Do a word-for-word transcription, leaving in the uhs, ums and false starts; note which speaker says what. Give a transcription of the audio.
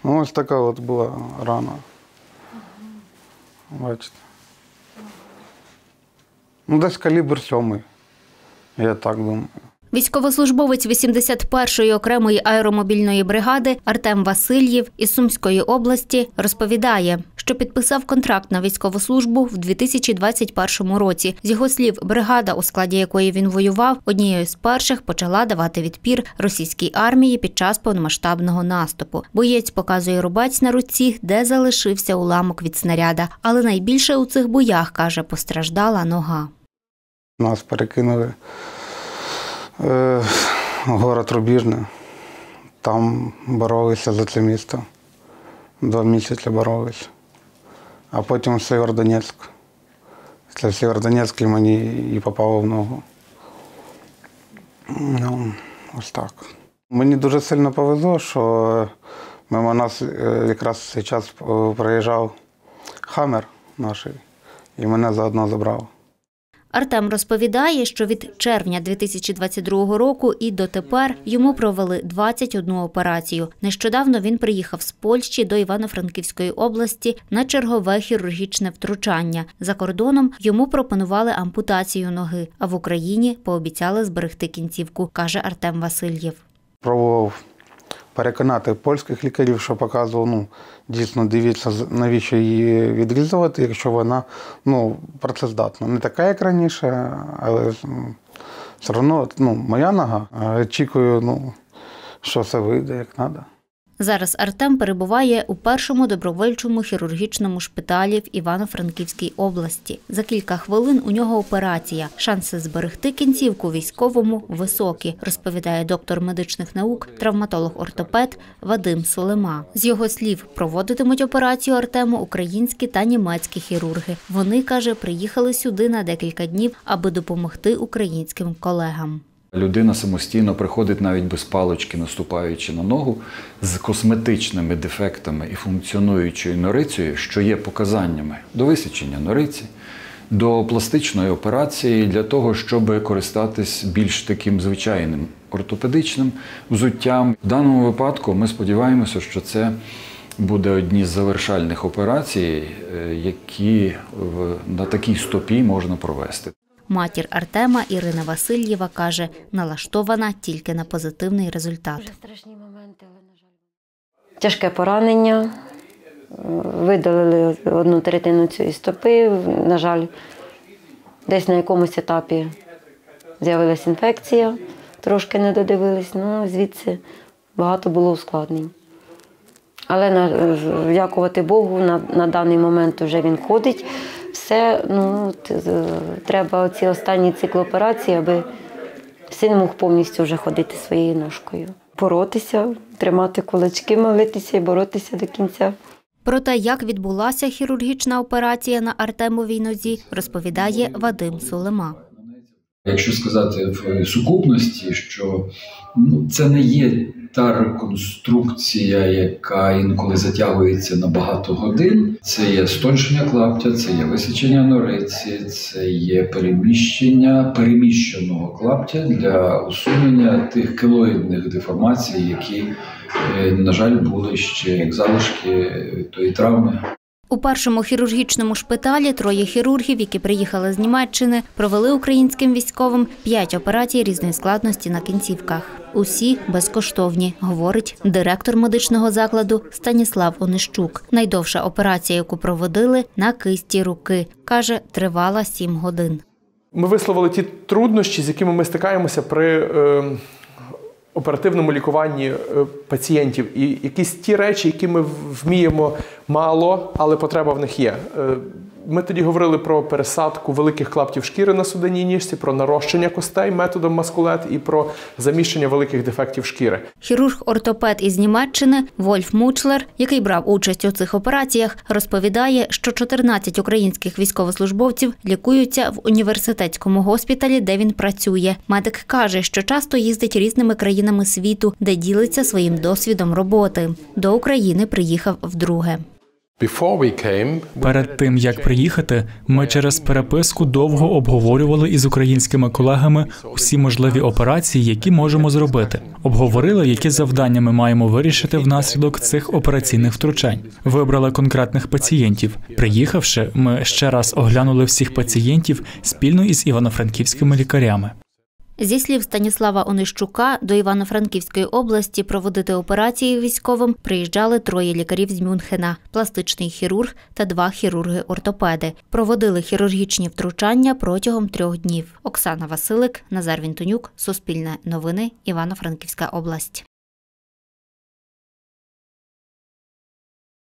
Speaker 1: Ну, ось така от була рана. Бачите. Ну, десь калібр сьомий, я так думаю.
Speaker 2: Військовослужбовець вісімдесят першої окремої аеромобільної бригади Артем Васильєв із Сумської області розповідає, що підписав контракт на військову службу в дві тисячі двадцять першому році. З його слів, бригада, у складі якої він воював, однією з перших почала давати відпір російській армії під час повномасштабного наступу. Боєць показує рубець на руці, де залишився уламок від снаряда. Але найбільше у цих боях, каже, постраждала нога.
Speaker 1: Нас перекинули в город Рубіжне, там боролися за це місто, два місяці боролися, а потім в Сєвєродонецьк. Це в Сєвєродонецьку мені і попало в ногу. Ну, ось так. Мені дуже сильно повезло, що мимо нас якраз в цей час проїжджав Хаммер наш, і мене заодно забрав.
Speaker 2: Артем розповідає, що від червня дві тисячі двадцять другого року і дотепер йому провели двадцять одну операцію. Нещодавно він приїхав з Польщі до Івано-Франківської області на чергове хірургічне втручання. За кордоном йому пропонували ампутацію ноги, а в Україні пообіцяли зберегти кінцівку, каже Артем Васильєв.
Speaker 1: Пробував переконати польських лікарів, що показував, ну, дійсно, дивіться, навіщо її відрізувати, якщо вона, ну, працездатна. Не така, як раніше, але все одно, ну, моя нога. Очікую, ну, що все вийде, як треба.
Speaker 2: Зараз Артем перебуває у першому добровольчому хірургічному шпиталі в Івано-Франківській області. За кілька хвилин у нього операція. Шанси зберегти кінцівку військовому високі, розповідає доктор медичних наук, травматолог-ортопед Вадим Сулема. З його слів, проводитимуть операцію Артему українські та німецькі хірурги. Вони, каже, приїхали сюди на декілька днів, аби допомогти українським колегам.
Speaker 3: Людина самостійно приходить навіть без палички, наступаючи на ногу, з косметичними дефектами і функціонуючою норицею, що є показаннями до висічення нориці, до пластичної операції для того, щоб користатись більш таким звичайним ортопедичним взуттям. В даному випадку ми сподіваємося, що це буде одні з завершальних операцій, які на такій стопі можна провести.
Speaker 2: Матір Артема Ірина Васильєва каже, налаштована тільки на позитивний результат.
Speaker 4: Тяжке поранення, видалили одну третину цієї стопи, на жаль, десь на якомусь етапі з'явилася інфекція, трошки не додивились, ну звідси багато було ускладнень. Але, дякувати Богу, на, на даний момент вже він ходить. Все, ну, треба ці останні цикли операції, аби син мог повністю вже ходити своєю ножкою. Боротися, тримати кулачки, молитися і боротися до кінця.
Speaker 2: Про те, як відбулася хірургічна операція на Артемовій нозі, розповідає Вадим Сулема.
Speaker 5: Якщо сказати в сукупності, що ну, це не є та реконструкція, яка інколи затягується на багато годин. Це є стоншення клаптя, це є висічення нориці, це є переміщення переміщеного клаптя для усунення тих келоїдних деформацій, які, на жаль, були ще як залишки тої травми.
Speaker 2: У першому хірургічному шпиталі троє хірургів, які приїхали з Німеччини, провели українським військовим п'ять операцій різної складності на кінцівках. Усі безкоштовні, говорить директор медичного закладу Станіслав Онищук. Найдовша операція, яку проводили, на кисті руки. Каже, тривала сім годин.
Speaker 6: Ми висловили ті труднощі, з якими ми стикаємося при е, оперативному лікуванні пацієнтів. І якісь ті речі, які ми вміємо мало, але потреба в них є. Ми тоді говорили про пересадку великих клаптів шкіри на судинній ніжці, про нарощення костей методом маскулет і про заміщення великих дефектів шкіри.
Speaker 2: Хірург-ортопед із Німеччини Вольф Мучлер, який брав участь у цих операціях, розповідає, що чотирнадцять українських військовослужбовців лікуються в університетському госпіталі, де він працює. Медик каже, що часто їздить різними країнами світу, де ділиться своїм досвідом роботи. До України приїхав вдруге.
Speaker 7: Перед тим, як приїхати, ми через переписку довго обговорювали із українськими колегами усі можливі операції, які можемо зробити. Обговорили, які завдання ми маємо вирішити внаслідок цих операційних втручань. Вибрали конкретних пацієнтів. Приїхавши, ми ще раз оглянули всіх пацієнтів спільно із івано-франківськими лікарями.
Speaker 2: Зі слів Станіслава Онищука, до Івано-Франківської області проводити операції військовим приїжджали троє лікарів з Мюнхена – пластичний хірург та два хірурги-ортопеди. Проводили хірургічні втручання протягом трьох днів. Оксана Василик, Назар Вінтонюк, Суспільне новини, Івано-Франківська область.